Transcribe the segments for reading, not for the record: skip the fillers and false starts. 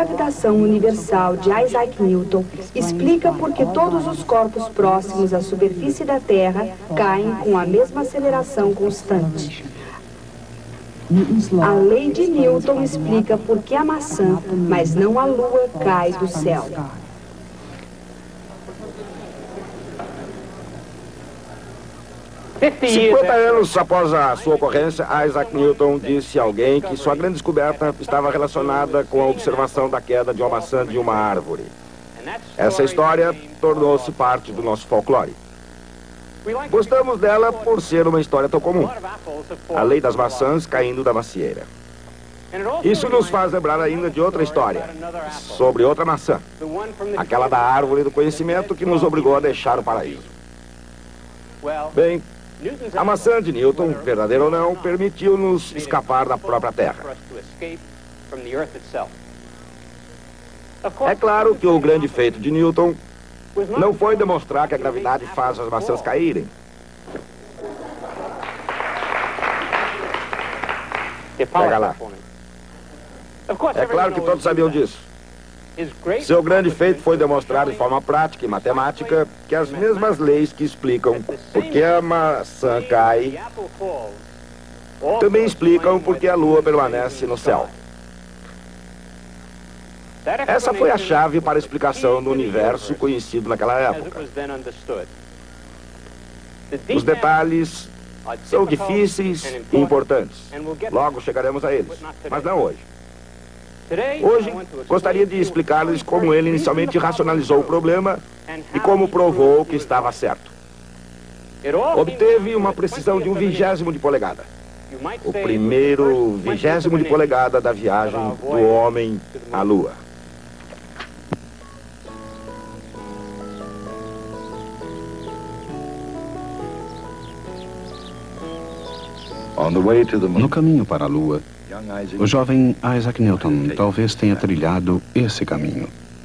gravitação universal de Isaac Newton explica por que todos os corpos próximos à superfície da Terra caem com a mesma aceleração constante. A lei de Newton explica por que a maçã, mas não a Lua, cai do céu. Cinquenta anos após a sua ocorrência, Isaac Newton disse a alguém que sua grande descoberta estava relacionada com a observação da queda de uma maçã de uma árvore. Essa história tornou-se parte do nosso folclore. Gostamos dela por ser uma história tão comum. A lei das maçãs caindo da macieira. Isso nos faz lembrar ainda de outra história, sobre outra maçã. Aquela da árvore do conhecimento que nos obrigou a deixar o paraíso. Bem, a maçã de Newton, verdadeira ou não, permitiu-nos escapar da própria Terra. É claro que o grande feito de Newton não foi demonstrar que a gravidade faz as maçãs caírem. Pega lá. É claro que todos sabiam disso. Seu grande feito foi demonstrar de forma prática e matemática que as mesmas leis que explicam por que a maçã cai também explicam por que a Lua permanece no céu. Essa foi a chave para a explicação do universo conhecido naquela época. Os detalhes são difíceis e importantes. Logo chegaremos a eles, mas não hoje. Hoje, gostaria de explicar-lhes como ele inicialmente racionalizou o problema e como provou que estava certo. Obteve uma precisão de 1/20 de polegada. O primeiro 20º de polegada da viagem do homem à Lua. No caminho para a Lua, o jovem Isaac Newton talvez tenha trilhado esse caminho.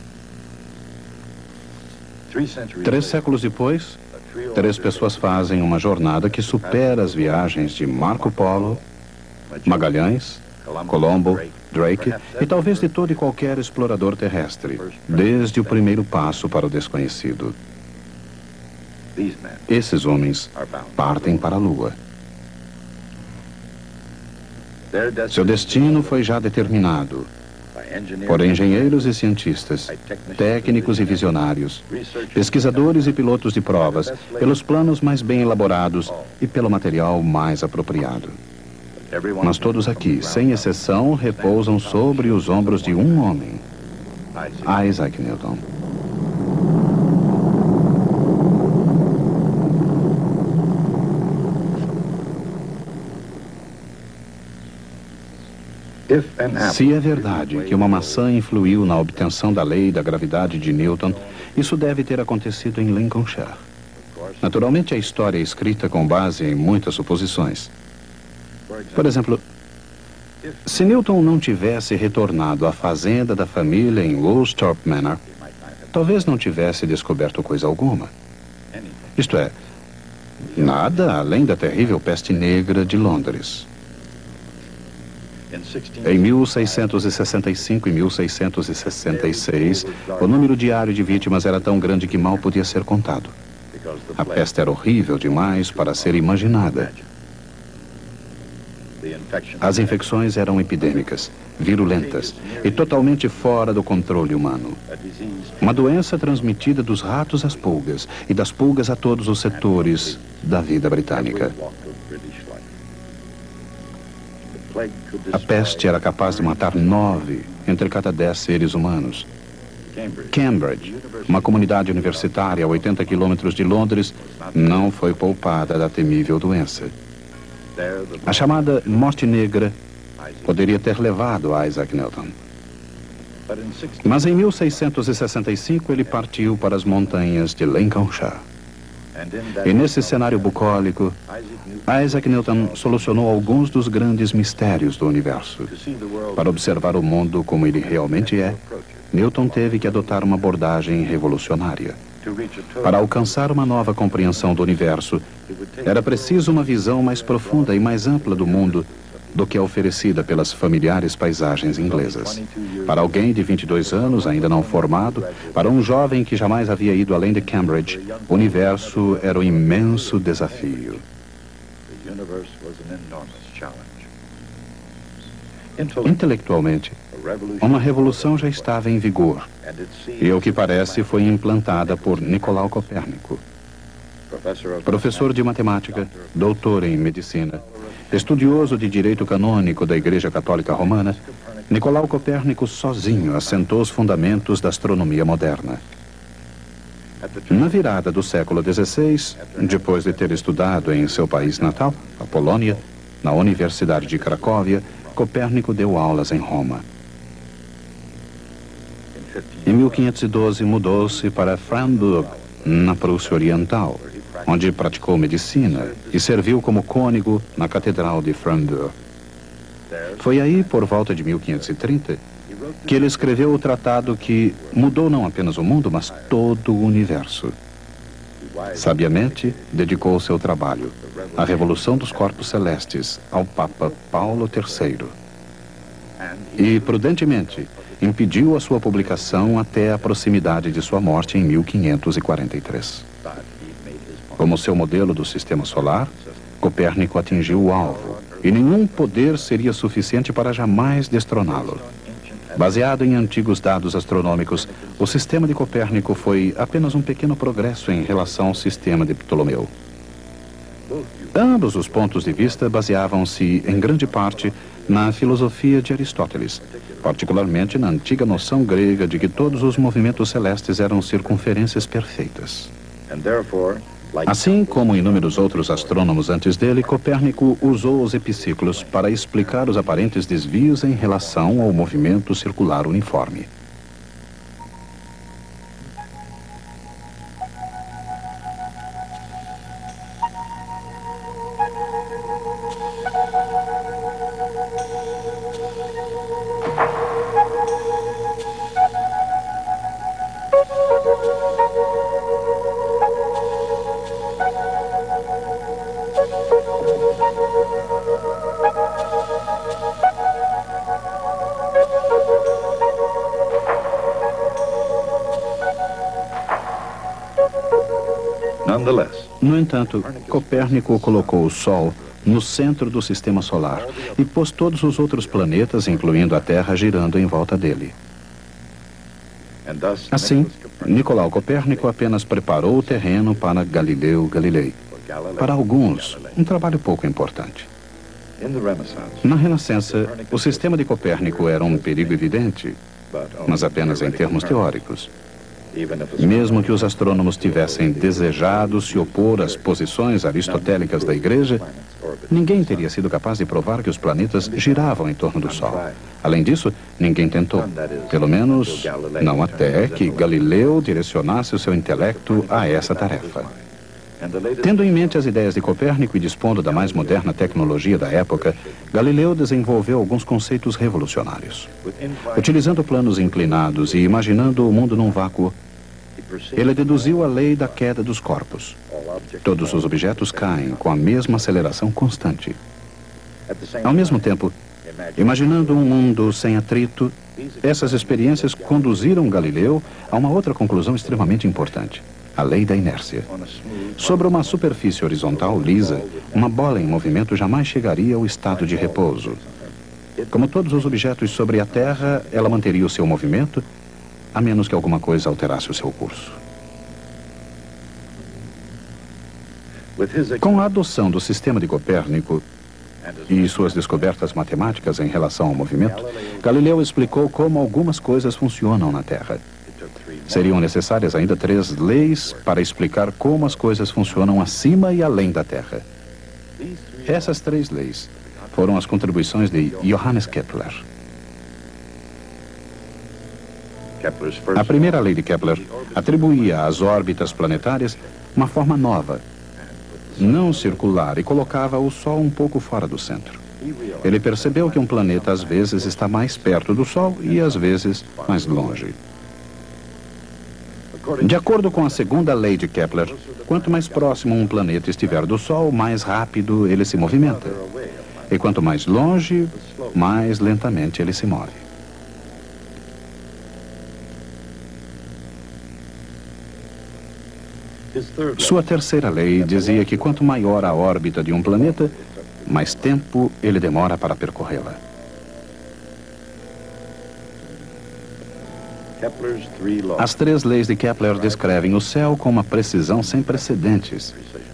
3 séculos depois, 3 pessoas fazem uma jornada que supera as viagens de Marco Polo, Magalhães, Colombo, Drake e talvez de todo e qualquer explorador terrestre, desde o primeiro passo para o desconhecido. Esses homens partem para a Lua. Seu destino foi já determinado por engenheiros e cientistas, técnicos e visionários, pesquisadores e pilotos de provas, pelos planos mais bem elaborados e pelo material mais apropriado. Mas todos aqui, sem exceção, repousam sobre os ombros de um homem, Isaac Newton. Se é verdade que uma maçã influiu na obtenção da lei da gravidade de Newton, isso deve ter acontecido em Lincolnshire. Naturalmente, a história é escrita com base em muitas suposições. Por exemplo, se Newton não tivesse retornado à fazenda da família em Woolsthorpe Manor, talvez não tivesse descoberto coisa alguma. Isto é, nada além da terrível peste negra de Londres. Em 1665 e 1666, o número diário de vítimas era tão grande que mal podia ser contado. A peste era horrível demais para ser imaginada. As infecções eram epidêmicas, virulentas e totalmente fora do controle humano. Uma doença transmitida dos ratos às pulgas e das pulgas a todos os setores da vida britânica. A peste era capaz de matar 9 entre cada 10 seres humanos. Cambridge, uma comunidade universitária a 80 quilômetros de Londres, não foi poupada da temível doença. A chamada Morte Negra poderia ter levado Isaac Newton. Mas em 1665 ele partiu para as montanhas de Lincolnshire. E nesse cenário bucólico, Isaac Newton solucionou alguns dos grandes mistérios do universo. Para observar o mundo como ele realmente é, Newton teve que adotar uma abordagem revolucionária. Para alcançar uma nova compreensão do universo, era preciso uma visão mais profunda e mais ampla do mundo do que a oferecida pelas familiares paisagens inglesas. Para alguém de 22 anos, ainda não formado, para um jovem que jamais havia ido além de Cambridge, o universo era um imenso desafio. Intelectualmente, uma revolução já estava em vigor, e, ao que parece, foi implantada por Nicolau Copérnico. Professor de matemática, doutor em medicina, estudioso de direito canônico da Igreja Católica Romana, Nicolau Copérnico sozinho assentou os fundamentos da astronomia moderna. Na virada do século XVI, depois de ter estudado em seu país natal, a Polônia, na Universidade de Cracóvia, Copérnico deu aulas em Roma. Em 1512, mudou-se para Freiburg, na Prússia Oriental, onde praticou medicina e serviu como cônego na Catedral de Freiburg. Foi aí, por volta de 1530, que ele escreveu o tratado que mudou não apenas o mundo, mas todo o universo. Sabiamente, dedicou seu trabalho à revolução dos corpos celestes ao Papa Paulo III. E, prudentemente, impediu a sua publicação até a proximidade de sua morte em 1543. Como seu modelo do sistema solar, Copérnico atingiu o alvo, e nenhum poder seria suficiente para jamais destroná-lo. Baseado em antigos dados astronômicos, o sistema de Copérnico foi apenas um pequeno progresso em relação ao sistema de Ptolomeu. Ambos os pontos de vista baseavam-se, em grande parte, na filosofia de Aristóteles, particularmente na antiga noção grega de que todos os movimentos celestes eram circunferências perfeitas. Assim como inúmeros outros astrônomos antes dele, Copérnico usou os epiciclos para explicar os aparentes desvios em relação ao movimento circular uniforme. No entanto, Copérnico colocou o Sol no centro do sistema solar e pôs todos os outros planetas, incluindo a Terra, girando em volta dele. Assim, Nicolau Copérnico apenas preparou o terreno para Galileu Galilei. Para alguns, um trabalho pouco importante. Na Renascença, o sistema de Copérnico era um perigo evidente, mas apenas em termos teóricos. Mesmo que os astrônomos tivessem desejado se opor às posições aristotélicas da Igreja, ninguém teria sido capaz de provar que os planetas giravam em torno do Sol. Além disso, ninguém tentou. Pelo menos, não até que Galileu direcionasse o seu intelecto a essa tarefa. Tendo em mente as ideias de Copérnico e dispondo da mais moderna tecnologia da época, Galileu desenvolveu alguns conceitos revolucionários. Utilizando planos inclinados e imaginando o mundo num vácuo, ele deduziu a lei da queda dos corpos. Todos os objetos caem com a mesma aceleração constante. Ao mesmo tempo, imaginando um mundo sem atrito, essas experiências conduziram Galileu a uma outra conclusão extremamente importante: a lei da inércia. Sobre uma superfície horizontal lisa, uma bola em movimento jamais chegaria ao estado de repouso. Como todos os objetos sobre a Terra, ela manteria o seu movimento, a menos que alguma coisa alterasse o seu curso. Com a adoção do sistema de Copérnico e suas descobertas matemáticas em relação ao movimento, Galileu explicou como algumas coisas funcionam na Terra. Seriam necessárias ainda 3 leis para explicar como as coisas funcionam acima e além da Terra. Essas 3 leis foram as contribuições de Johannes Kepler. A primeira lei de Kepler atribuía às órbitas planetárias uma forma nova, não circular, e colocava o Sol um pouco fora do centro. Ele percebeu que um planeta às vezes está mais perto do Sol e às vezes mais longe. De acordo com a segunda lei de Kepler, quanto mais próximo um planeta estiver do Sol, mais rápido ele se movimenta. E quanto mais longe, mais lentamente ele se move. Sua terceira lei dizia que quanto maior a órbita de um planeta, mais tempo ele demora para percorrê-la. As 3 leis de Kepler descrevem o céu com uma precisão sem precedentes.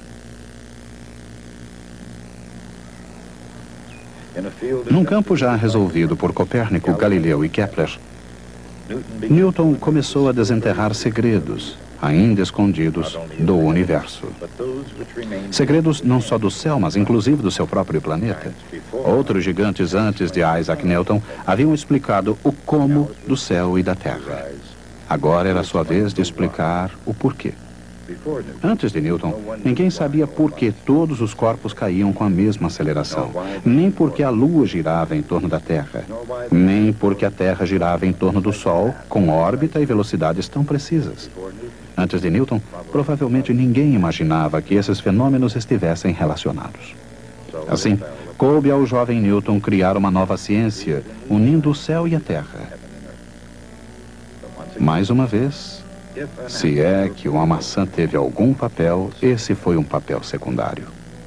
Num campo já resolvido por Copérnico, Galileu e Kepler, Newton começou a desenterrar segredos, ainda escondidos, do universo. Segredos não só do céu, mas inclusive do seu próprio planeta. Outros gigantes antes de Isaac Newton haviam explicado o como do céu e da terra. Agora era a sua vez de explicar o porquê. Antes de Newton, ninguém sabia por que todos os corpos caíam com a mesma aceleração, nem porque a Lua girava em torno da Terra, nem porque a Terra girava em torno do Sol, com órbita e velocidades tão precisas. Antes de Newton, provavelmente ninguém imaginava que esses fenômenos estivessem relacionados. Assim, coube ao jovem Newton criar uma nova ciência, unindo o céu e a Terra. Mais uma vez, se é que uma maçã teve algum papel, esse foi um papel secundário.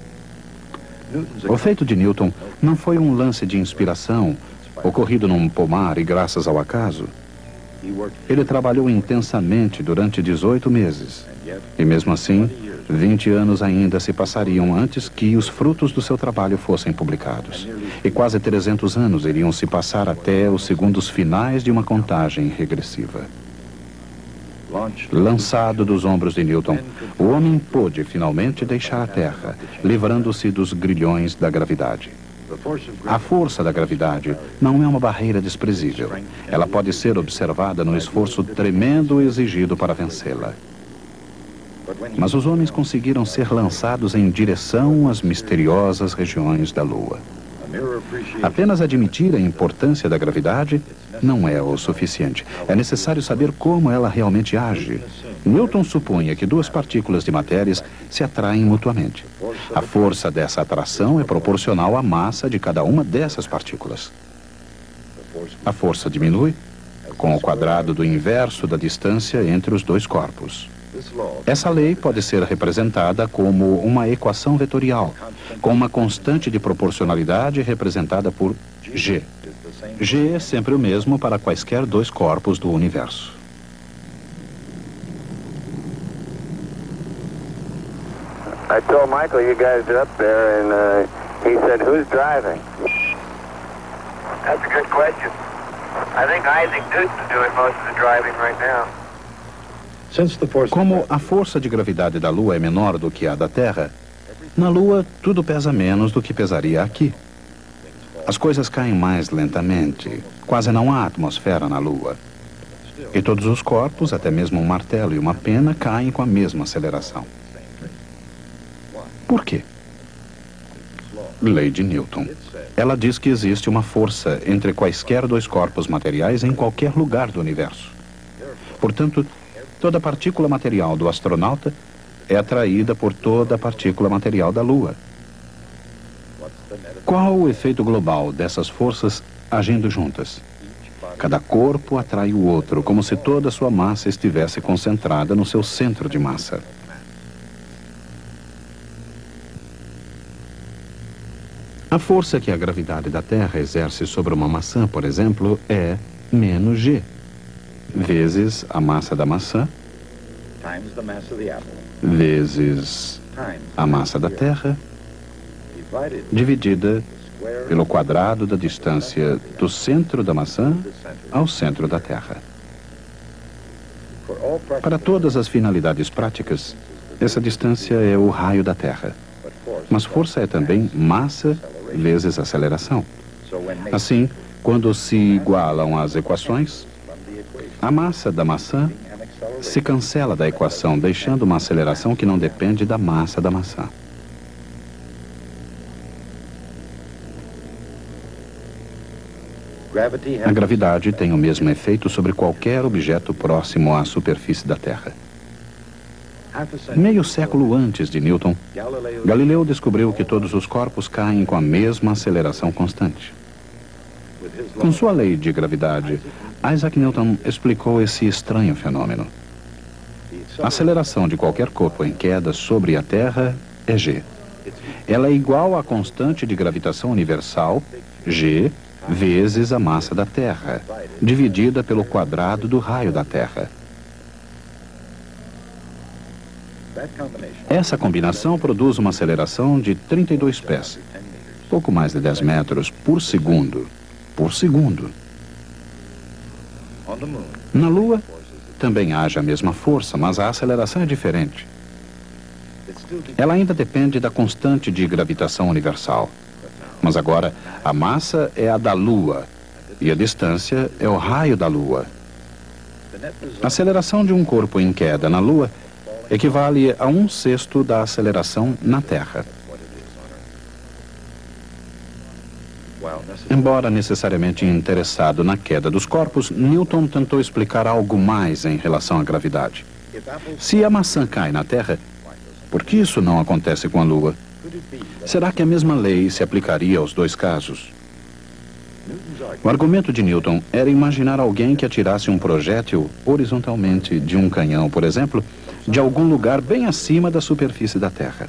O feito de Newton não foi um lance de inspiração, ocorrido num pomar e graças ao acaso. Ele trabalhou intensamente durante 18 meses. E mesmo assim, 20 anos ainda se passariam antes que os frutos do seu trabalho fossem publicados. E quase 300 anos iriam se passar até os segundos finais de uma contagem regressiva. Lançado dos ombros de Newton, o homem pôde finalmente deixar a Terra, livrando-se dos grilhões da gravidade. A força da gravidade não é uma barreira desprezível. Ela pode ser observada no esforço tremendo exigido para vencê-la. Mas os homens conseguiram ser lançados em direção às misteriosas regiões da Lua. Apenas admitir a importância da gravidade não é o suficiente. É necessário saber como ela realmente age. Newton supunha que 2 partículas de matérias se atraem mutuamente. A força dessa atração é proporcional à massa de cada uma dessas partículas. A força diminui com o quadrado do inverso da distância entre os 2 corpos. Essa lei pode ser representada como uma equação vetorial, com uma constante de proporcionalidade representada por G. G é sempre o mesmo para quaisquer 2 corpos do universo. I told Michael you guys are up there, and he said, "Who's driving?" That's a good question. I think Isaac Newton's doing most of the driving right now. Como a força de gravidade da Lua é menor do que a da Terra, na Lua tudo pesa menos do que pesaria aqui. As coisas caem mais lentamente. Quase não há atmosfera na Lua. E todos os corpos, até mesmo um martelo e uma pena, caem com a mesma aceleração. Por quê? Lei de Newton. Ela diz que existe uma força entre quaisquer 2 corpos materiais em qualquer lugar do universo. Portanto, toda partícula material do astronauta é atraída por toda partícula material da Lua. Qual o efeito global dessas forças agindo juntas? Cada corpo atrai o outro, como se toda a sua massa estivesse concentrada no seu centro de massa. A força que a gravidade da Terra exerce sobre uma maçã, por exemplo, é menos G, vezes a massa da maçã, vezes a massa da Terra, dividida pelo quadrado da distância do centro da maçã ao centro da Terra. Para todas as finalidades práticas, essa distância é o raio da Terra. Mas força é também massa vezes aceleração. Assim, quando se igualam as equações, a massa da maçã se cancela da equação, deixando uma aceleração que não depende da massa da maçã. A gravidade tem o mesmo efeito sobre qualquer objeto próximo à superfície da Terra. Meio século antes de Newton, Galileu descobriu que todos os corpos caem com a mesma aceleração constante. Com sua lei de gravidade, Isaac Newton explicou esse estranho fenômeno. A aceleração de qualquer corpo em queda sobre a Terra é g. Ela é igual à constante de gravitação universal, g, vezes a massa da Terra, dividida pelo quadrado do raio da Terra. Essa combinação produz uma aceleração de 32 pés, pouco mais de 10 metros por segundo. Na Lua, também age a mesma força, mas a aceleração é diferente. Ela ainda depende da constante de gravitação universal. Mas agora, a massa é a da Lua e a distância é o raio da Lua. A aceleração de um corpo em queda na Lua equivale a 1/6 da aceleração na Terra. Embora necessariamente interessado na queda dos corpos, Newton tentou explicar algo mais em relação à gravidade. Se a maçã cai na Terra, por que isso não acontece com a Lua? Será que a mesma lei se aplicaria aos dois casos? O argumento de Newton era imaginar alguém que atirasse um projétil horizontalmente de um canhão, por exemplo, de algum lugar bem acima da superfície da Terra.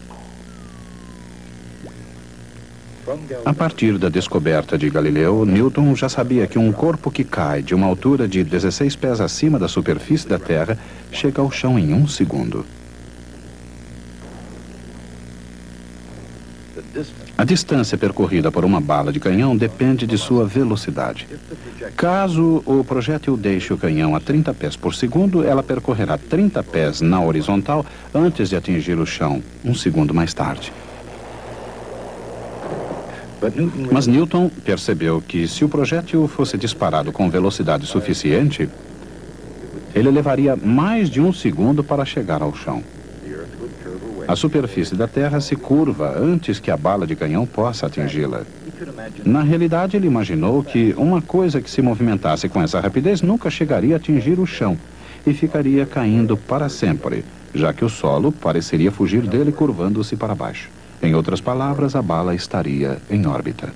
A partir da descoberta de Galileu, Newton já sabia que um corpo que cai de uma altura de 16 pés acima da superfície da Terra chega ao chão em 1 segundo. A distância percorrida por uma bala de canhão depende de sua velocidade. Caso o projétil deixe o canhão a 30 pés por segundo, ela percorrerá 30 pés na horizontal antes de atingir o chão, 1 segundo mais tarde. Mas Newton percebeu que se o projétil fosse disparado com velocidade suficiente, ele levaria mais de 1 segundo para chegar ao chão. A superfície da Terra se curva antes que a bala de canhão possa atingi-la. Na realidade, ele imaginou que uma coisa que se movimentasse com essa rapidez nunca chegaria a atingir o chão e ficaria caindo para sempre, já que o solo pareceria fugir dele curvando-se para baixo. Em outras palavras, a bala estaria em órbita.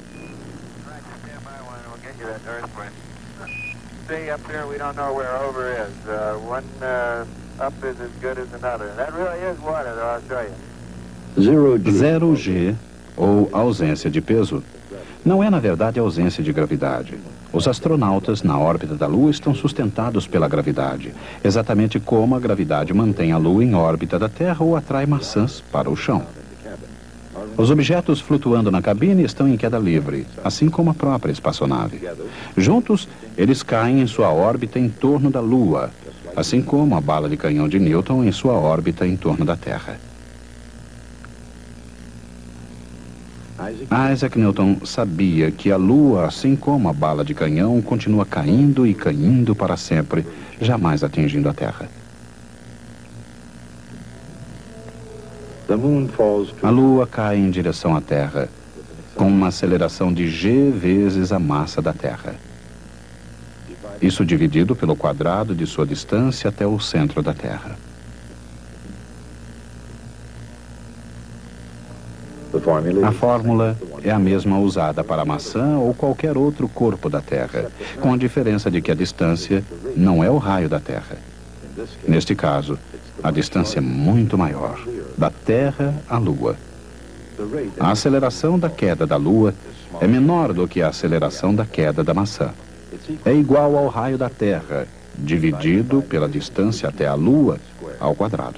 Zero G, ou ausência de peso, não é na verdade ausência de gravidade. Os astronautas na órbita da Lua estão sustentados pela gravidade, exatamente como a gravidade mantém a Lua em órbita da Terra ou atrai maçãs para o chão. Os objetos flutuando na cabine estão em queda livre, assim como a própria espaçonave. Juntos, eles caem em sua órbita em torno da Lua, assim como a bala de canhão de Newton em sua órbita em torno da Terra. Isaac Newton sabia que a Lua, assim como a bala de canhão, continua caindo e caindo para sempre, jamais atingindo a Terra. A Lua cai em direção à Terra, com uma aceleração de g vezes a massa da Terra. Isso dividido pelo quadrado de sua distância até o centro da Terra. A fórmula é a mesma usada para a maçã ou qualquer outro corpo da Terra, com a diferença de que a distância não é o raio da Terra. Neste caso, a distância é muito maior, da Terra à Lua. A aceleração da queda da Lua é menor do que a aceleração da queda da maçã. É igual ao raio da Terra, dividido pela distância até a Lua ao quadrado.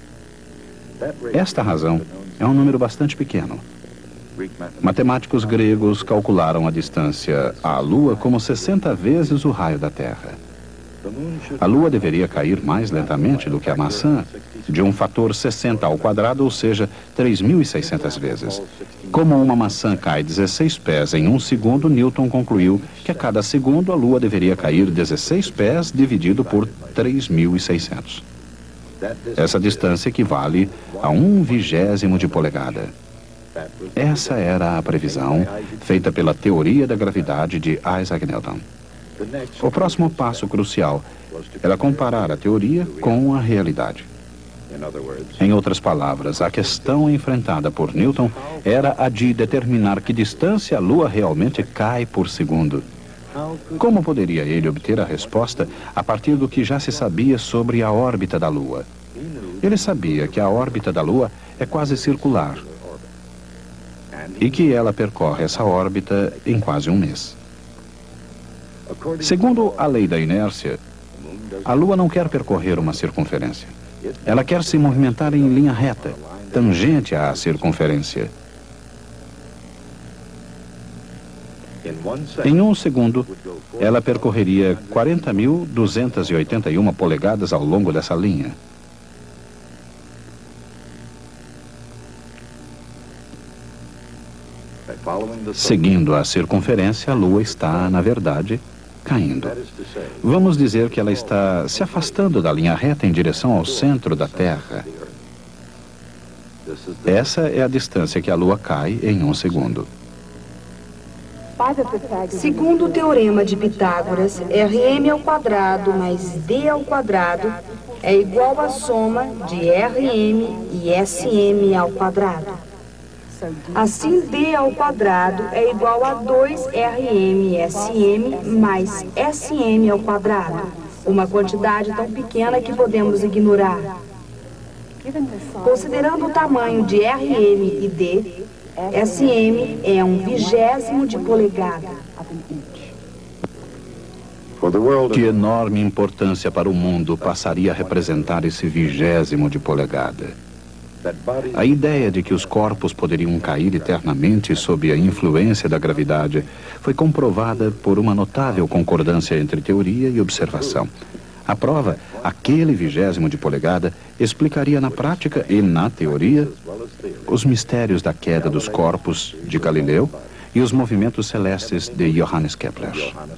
Esta razão é um número bastante pequeno. Matemáticos gregos calcularam a distância à Lua como 60 vezes o raio da Terra. A Lua deveria cair mais lentamente do que a maçã, de um fator 60 ao quadrado, ou seja, 3.600 vezes. Como uma maçã cai 16 pés em 1 segundo, Newton concluiu que a cada segundo a Lua deveria cair 16 pés dividido por 3.600. Essa distância equivale a 1/20 de polegada. Essa era a previsão feita pela teoria da gravidade de Isaac Newton. O próximo passo crucial era comparar a teoria com a realidade. Em outras palavras, a questão enfrentada por Newton era a de determinar que distância a Lua realmente cai por segundo. Como poderia ele obter a resposta a partir do que já se sabia sobre a órbita da Lua? Ele sabia que a órbita da Lua é quase circular e que ela percorre essa órbita em quase um mês. Segundo a lei da inércia, a Lua não quer percorrer uma circunferência. Ela quer se movimentar em linha reta, tangente à circunferência. Em um segundo, ela percorreria 40.281 polegadas ao longo dessa linha. Seguindo a circunferência, a Lua está, na verdade, caindo. Vamos dizer que ela está se afastando da linha reta em direção ao centro da Terra. Essa é a distância que a Lua cai em um segundo. Segundo o teorema de Pitágoras, Rm² mais D² é igual à soma de Rm e Sm². Assim, D² é igual a 2RmSm mais Sm², uma quantidade tão pequena que podemos ignorar. Considerando o tamanho de Rm e D, Sm é 1/20 de polegada. Que enorme importância para o mundo passaria a representar esse 20º de polegada. A ideia de que os corpos poderiam cair eternamente sob a influência da gravidade foi comprovada por uma notável concordância entre teoria e observação. A prova, aquele 20º de polegada, explicaria na prática e na teoria os mistérios da queda dos corpos de Galileu e os movimentos celestes de Johannes Kepler.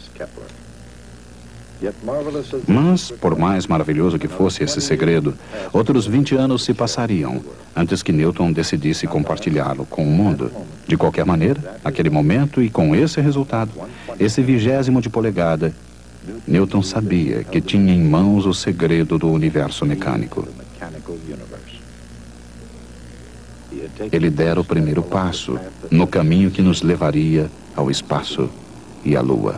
Mas, por mais maravilhoso que fosse esse segredo, outros 20 anos se passariam antes que Newton decidisse compartilhá-lo com o mundo. De qualquer maneira, naquele momento e com esse resultado, esse 20º de polegada, Newton sabia que tinha em mãos o segredo do universo mecânico. Ele dera o primeiro passo no caminho que nos levaria ao espaço e à Lua.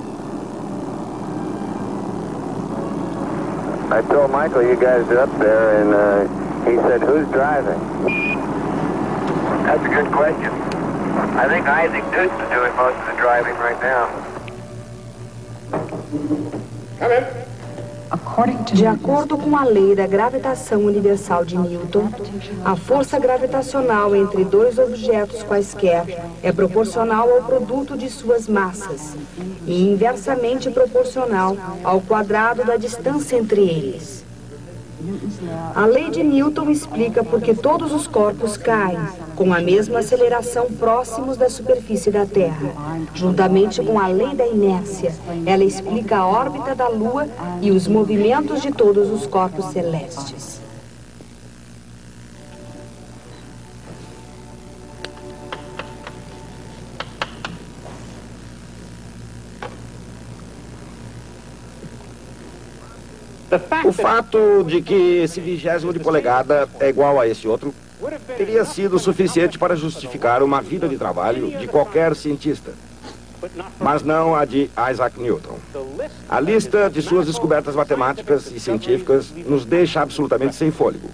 I told Michael you guys are up there, and he said, who's driving? That's a good question. I think Isaac Newton's doing most of the driving right now. Come in. De acordo com a lei da gravitação universal de Newton, a força gravitacional entre dois objetos quaisquer é proporcional ao produto de suas massas e inversamente proporcional ao quadrado da distância entre eles. A lei de Newton explica por que todos os corpos caem com a mesma aceleração próximos da superfície da Terra. Juntamente com a lei da inércia, ela explica a órbita da Lua e os movimentos de todos os corpos celestes. O fato de que esse 20º de polegada é igual a esse outro teria sido suficiente para justificar uma vida de trabalho de qualquer cientista, mas não a de Isaac Newton. A lista de suas descobertas matemáticas e científicas nos deixa absolutamente sem fôlego.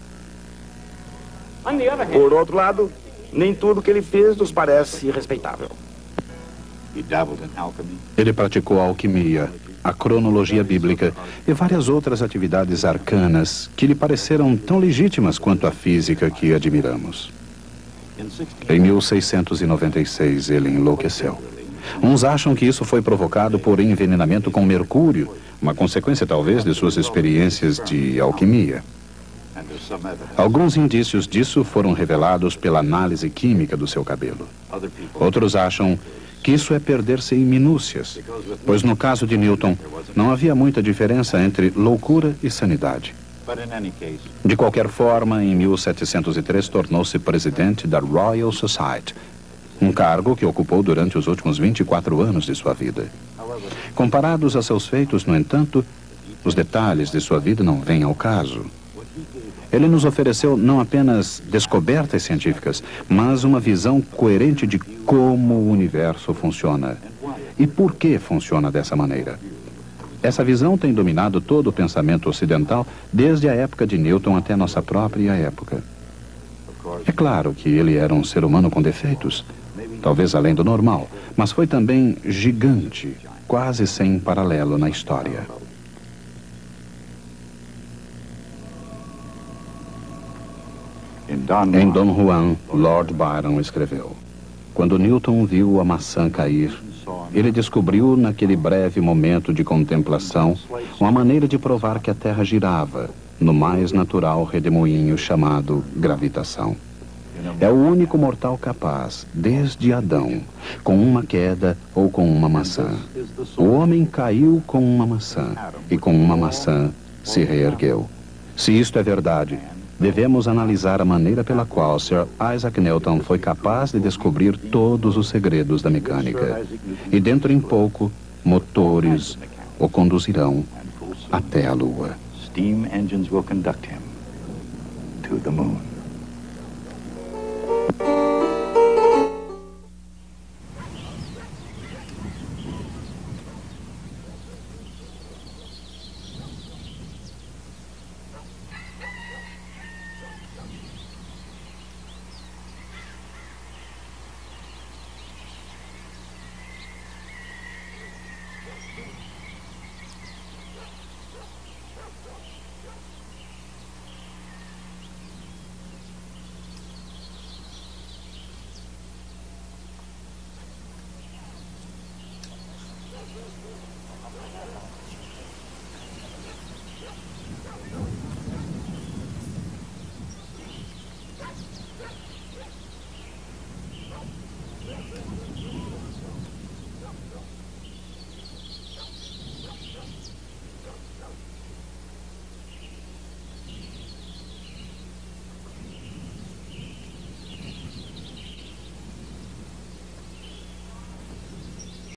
Por outro lado, nem tudo que ele fez nos parece respeitável. Ele praticou a alquimia, a cronologia bíblica e várias outras atividades arcanas que lhe pareceram tão legítimas quanto a física que admiramos. Em 1696, ele enlouqueceu. Uns acham que isso foi provocado por envenenamento com mercúrio, uma consequência talvez de suas experiências de alquimia. Alguns indícios disso foram revelados pela análise química do seu cabelo. Outros acham que isso é perder-se em minúcias, pois no caso de Newton não havia muita diferença entre loucura e sanidade. De qualquer forma, em 1703 tornou-se presidente da Royal Society, um cargo que ocupou durante os últimos 24 anos de sua vida. Comparados a seus feitos, no entanto, os detalhes de sua vida não vêm ao caso. Ele nos ofereceu não apenas descobertas científicas, mas uma visão coerente de como o universo funciona e por que funciona dessa maneira. Essa visão tem dominado todo o pensamento ocidental desde a época de Newton até nossa própria época. É claro que ele era um ser humano com defeitos, talvez além do normal, mas foi também gigante, quase sem paralelo na história. Em Dom Juan, Lord Byron escreveu: quando Newton viu a maçã cair, ele descobriu naquele breve momento de contemplação uma maneira de provar que a Terra girava no mais natural redemoinho chamado gravitação. É o único mortal capaz, desde Adão, com uma queda ou com uma maçã. O homem caiu com uma maçã e com uma maçã se reergueu. Se isto é verdade, devemos analisar a maneira pela qual Sir Isaac Newton foi capaz de descobrir todos os segredos da mecânica. E dentro em pouco, motores o conduzirão até a Lua. Steam engines will conduct him to the moon.